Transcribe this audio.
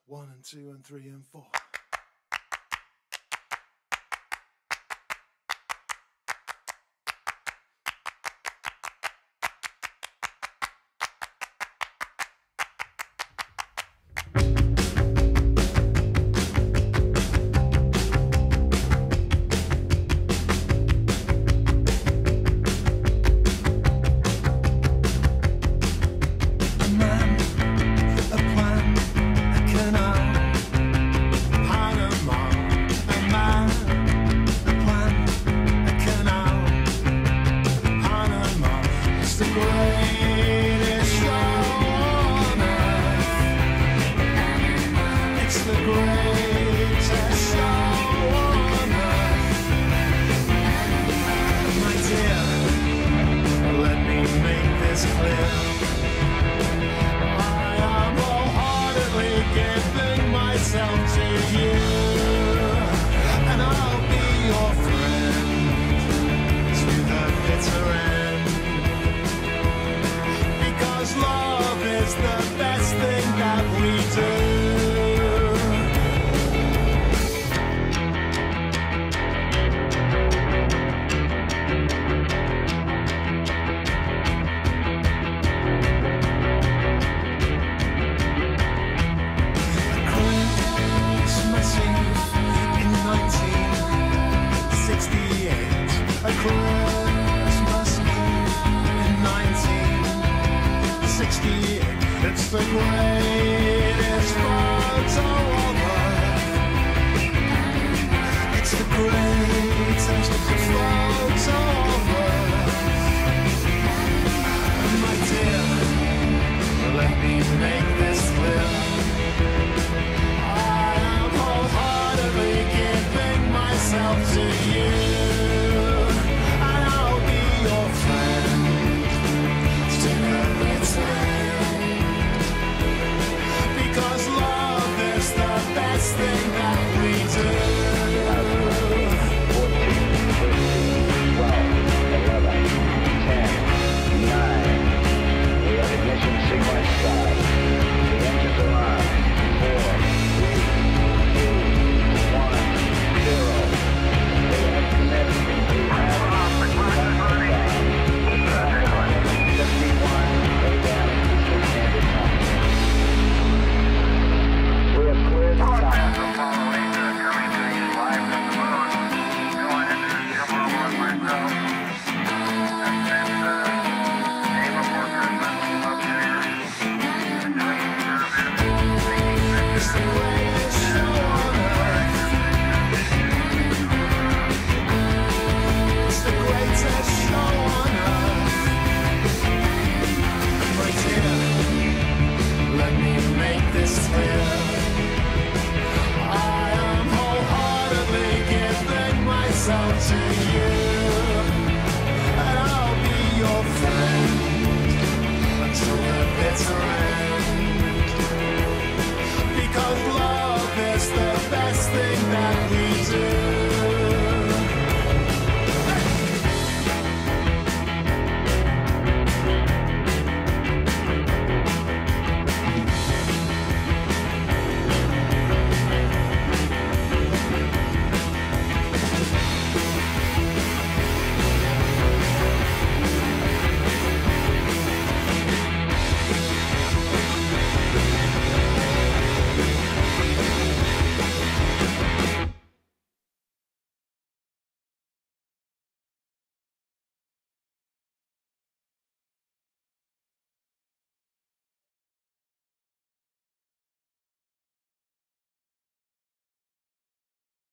1 and 2 and 3 and 4. It's the greatest photo of Earth. It's the greatest photo of Earth. My dear, let me make this clear. I am wholeheartedly giving myself to you, and I'll be your friend to the bitter end. Because love is the best thing that we do. 14, 12, 11, 10, 9. We have ignition sequence start. The engines are on. 4, 3, 2, 1, 0. They have committed. We have 51 a.m. Eastern Standard Time. We have cleared the top. Coming to you live from the moon. Going into the Silver One myself. And then name of workers up here. Between service, It's the greatest show on earth. It's the greatest show on earth. My dear, let me make this clear. I am wholeheartedly giving myself to you, and I'll be your friend until the bitter end. Because love is the best thing